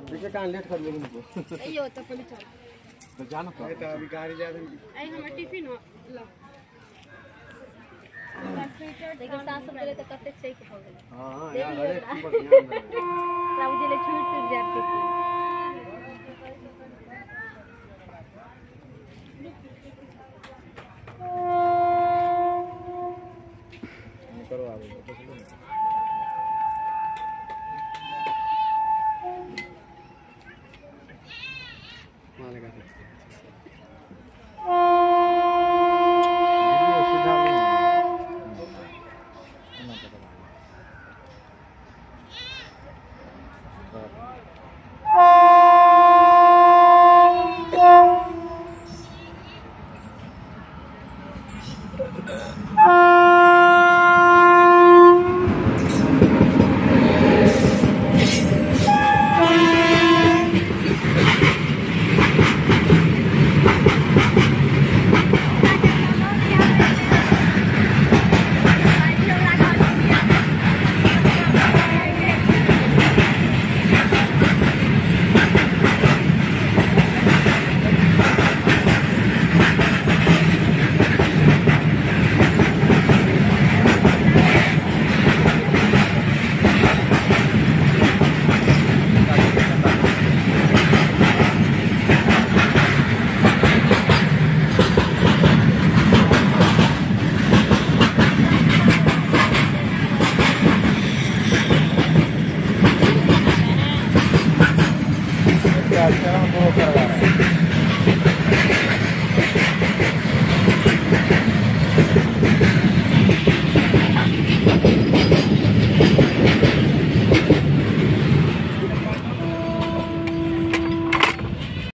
देखिए कहाँ लेट कर लेंगे मुझे नहीं होता पुलिस चल तो जाना तो अभी गाड़ी जा रही आई हमारा टिफिन हो लो देखिए सास सब चले तो कते सही के हो गए हां यार बड़े बढ़िया राव जी ले छूट जाते करो आगे मालेगा अच्छा वो